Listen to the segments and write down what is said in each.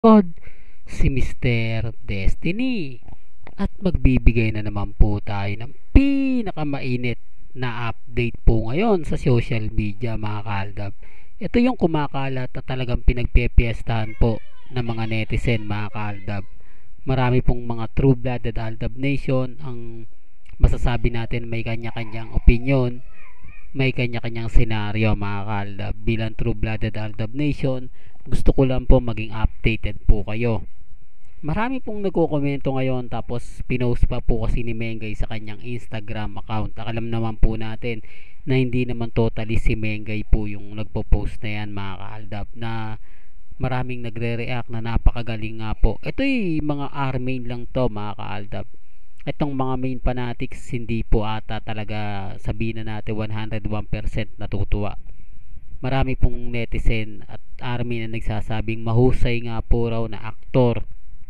Pod, si Mr. Destiny. At magbibigay na naman po tayo ng pinakamainit na update po ngayon sa social media mga kaaldab. Ito yung kumakalat at talagang pinagpepiestahan po ng mga netizen mga kaaldab. Marami pong mga true-blooded Aldab Nation ang masasabi natin may kanya-kanyang opinion, may kanya-kanyang senaryo mga kaaldab. Bilang true-blooded Aldab Nation, gusto ko lang po maging updated po kayo. Marami pong nagko-komento ngayon tapos pinost pa po kasi ni Mengay sa kanyang Instagram account. Alam naman po natin na hindi naman totally si Mengay po yung nagpo-post na yan mga kaaldab, na maraming nagre-react na napakagaling nga po. Ito'y mga R-main lang to mga kaaldab. Itong mga main fanatics hindi po ata talaga sabihin na natin 101% natutuwa. Marami pong netizen at army na nagsasabing mahusay nga po raw na aktor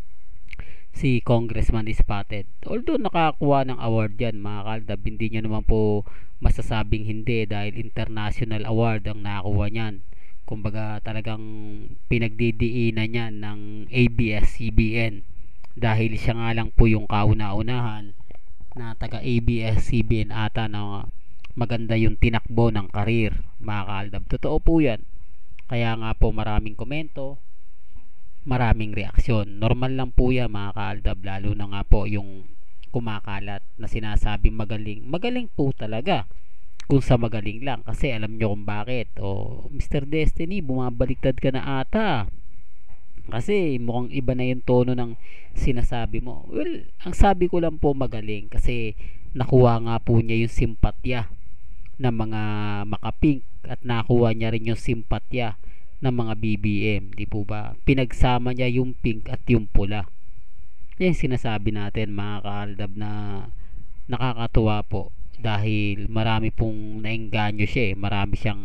si Congressman Spotted. Although nakakuha ng award yan mga kaldab, hindi nyo naman po masasabing hindi dahil international award ang nakakuha niyan. Kumbaga talagang pinagdidiinan niya ng ABS-CBN dahil siya nga lang po yung kauna-unahan na taga ABS-CBN ata na maganda yung tinakbo ng karir mga kaaldab. Totoo po yan. Kaya nga po maraming komento, maraming reaksyon. Normal lang po yan mga kaaldab, lalo na nga po yung kumakalat na sinasabing magaling. Magaling po talaga kung sa magaling lang, kasi alam nyo kung bakit. O Mr. Destiny, bumabaliktad ka na ata kasi mukhang iba na yung tono ng sinasabi mo. Well, ang sabi ko lang po magaling kasi nakuha nga po niya yung simpatya ng mga makapink at nakuha niya rin yung simpatya ng mga BBM, di po ba? Pinagsama niya yung pink at yung pula. Yan sinasabi natin mga kaaldab, na nakakatuwa po dahil marami pong naengganyo siya eh. Marami siyang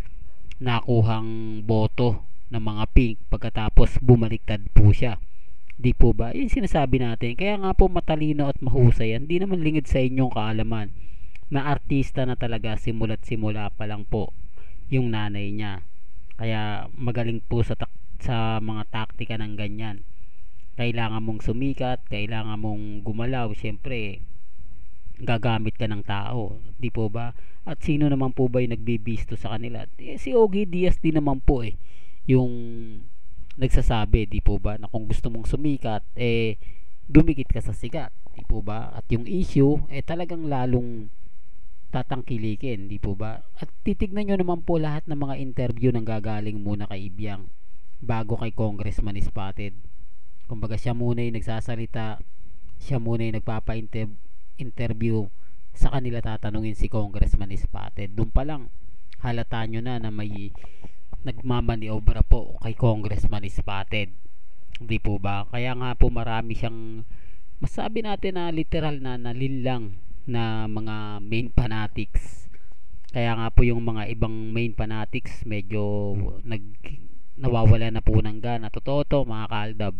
nakuhang boto ng mga pink pagkatapos bumaliktad po siya. Di po ba? Yung sinasabi natin. Kaya nga po matalino at mahusay yan. Di naman lingid sa inyong kaalaman na artista na talaga simula't simula pa lang po yung nanay niya. Kaya magaling po sa mga taktika ng ganyan. Kailangan mong sumikat, kailangan mong gumalaw, syempre gagamit ka ng tao, di po ba? At sino naman po ba yung nagbibisto sa kanila? Si Ogie Diaz din naman po eh, yung nagsasabi, di po ba, na kung gusto mong sumikat, dumikit ka sa sikat, di po ba? At yung issue, talagang lalong tatangkilikin, di po ba? At titignan nyo naman po lahat ng mga interview nang gagaling muna kay Ibiang bago kay Congressman Spotted. Kumbaga siya muna yung nagsasalita, siya muna yung nagpapa-interview, sa kanila tatanungin si Congressman Spotted. Doon pa lang halata nyo na may nagmamaniobra po kay Congressman Spotted, di po ba? Kaya nga po marami siyang, masabi natin na literal na nalinlang na mga main fanatics. Kaya nga po yung mga ibang main fanatics medyo nawawala na po ng gana. Totoo to mga kaaldab,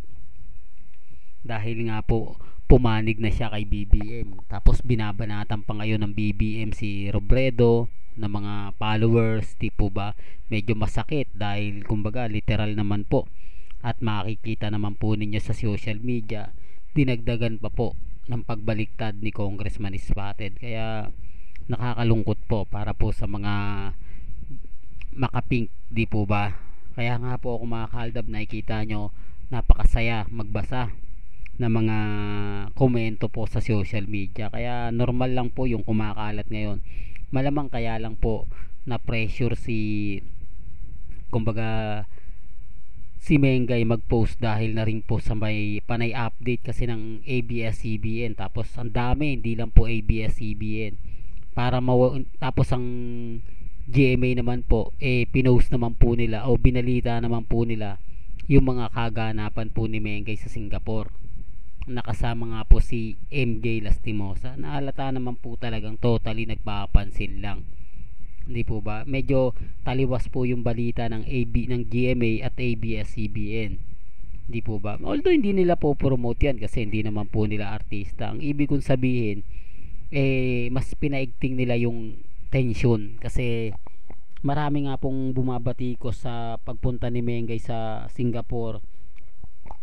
dahil nga po pumanig na siya kay BBM, tapos binabanatan pa ngayon ng BBM si Robredo na mga followers, di po ba? Medyo masakit dahil kumbaga literal naman po, at makikita naman po ninyo sa social media, dinagdagan pa po ng pagbaliktad ni Congressman Spotted. Kaya nakakalungkot po para po sa mga makapink, di po ba? Kaya nga po ako mga kaaldab, nakikita nyo napakasaya magbasa ng mga komento po sa social media. Kaya normal lang po yung kumakalat ngayon. Malamang kaya lang po na pressure kumbaga si Mengay mag-post dahil na rin po sa may panay update kasi ng ABS-CBN. Tapos ang dami, hindi lang po ABS-CBN. Tapos ang GMA naman po, pinost naman po nila o binalita naman po nila yung mga kaganapan po ni Mengay sa Singapore. Nakasama nga po si MJ Lastimosa. Naalata naman po talagang totally nagpapansin lang. Hindi po ba? Medyo taliwas po yung balita ng GMA at ABS-CBN. Hindi po ba? Although hindi nila po promote yan kasi hindi naman po nila artista. Ang ibig kong sabihin, mas pinaigting nila yung tension kasi marami nga pong bumabati ko sa pagpunta ni Mengay sa Singapore.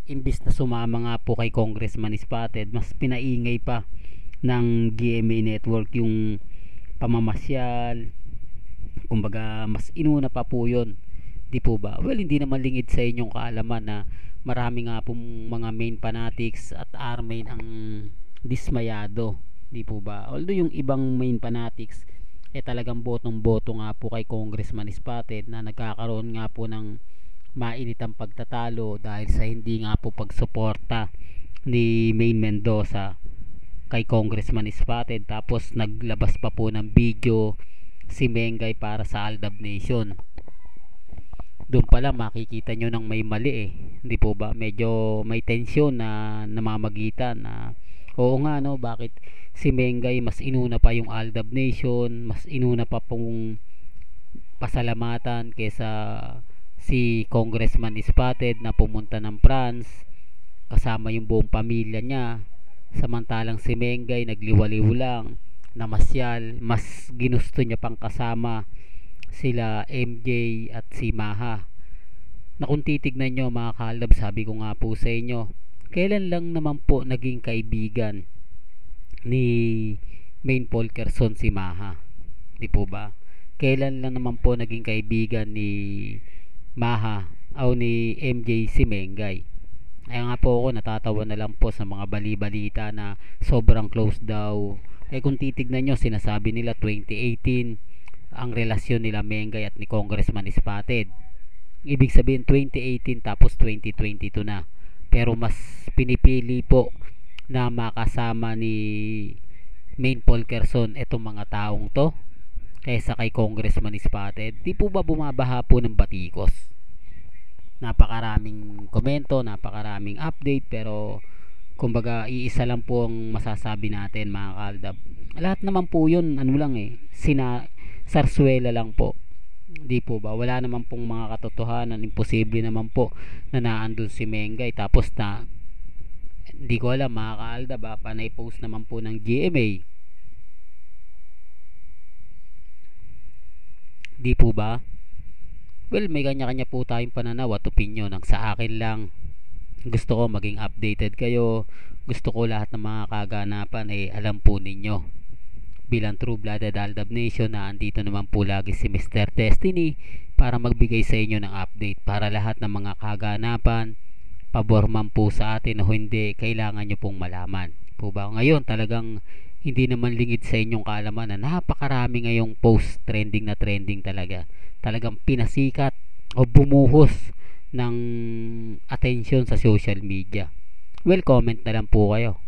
imbis na sumama nga po kay Congressman Spotted, mas pinaingay pa ng GMA Network yung pamamasyal. Kumbaga mas inuna pa po yun, di po ba? Well, hindi naman lingid sa inyong kaalaman na marami nga pong mga main fanatics at army ang dismayado, di po ba? Although yung ibang main fanatics talagang botong boto nga po kay Congressman Spotted, na nagkakaroon nga po ng mainitang pagtatalo dahil sa hindi nga po pagsuporta ni Main Mendoza kay Congressman Spotted. Tapos naglabas pa po ng video si Mengay para sa Aldab Nation. Doon pala makikita nyo ng may mali hindi po ba? Medyo may tensyon na namamagitan na oo nga no, bakit si Mengay mas inuna pa yung Aldab Nation, mas inuna pa pong pasalamatan kesa si Congressman Spotted na pumunta ng France kasama yung buong pamilya niya, samantalang si Mengay nagliwaliw lang, namasyal, mas ginusto niya pang kasama sila MJ at si Maha. Na kung titignan nyo mga kalab, sabi ko nga po sa inyo, kailan lang naman po naging kaibigan ni Main Polkerson si Maha, di po ba? Kailan lang naman po naging kaibigan ni Maha o ni MJ si Mengay? Kaya nga po ako natatawa na lang po sa mga bali-balita na sobrang close daw. Kung titignan nyo, sinasabi nila 2018 ang relasyon nila Mengay at ni Congressman Spotted. Ibig sabihin 2018 tapos 2022 na. Pero mas pinipili po na makasama ni Main Polkerson itong mga taong to kaysa kay Congressman Spotted. Di po ba bumabaha po ng batikos? Napakaraming komento, napakaraming update, pero kumbaga iisa lang po ang masasabi natin mga kaldab. Lahat naman po yun ano lang sarsuela lang po, di po ba? Wala naman pong mga katotohanan. Imposible naman po na naandun si Mengay tapos na hindi ko alam mga kaldab, panay post naman po ng GMA, di po ba? Well, may kanya-kanya po tayong pananaw at opinion. Ang sa akin lang, gusto ko maging updated kayo. Gusto ko lahat ng mga kaganapan alam po ninyo. Bilang True Blooded Aldab Nation, na andito naman po lagi si Mr. Destiny para magbigay sa inyo ng update. Para lahat ng mga kaganapan, pabor man po sa atin o hindi, kailangan nyo pong malaman. Po ba? Ngayon talagang hindi naman lingid sa inyong kaalaman na napakarami ngayong post trending na trending talaga. Talagang pinasikat o bumuhos ng atensyon sa social media. Well, comment na lang po kayo.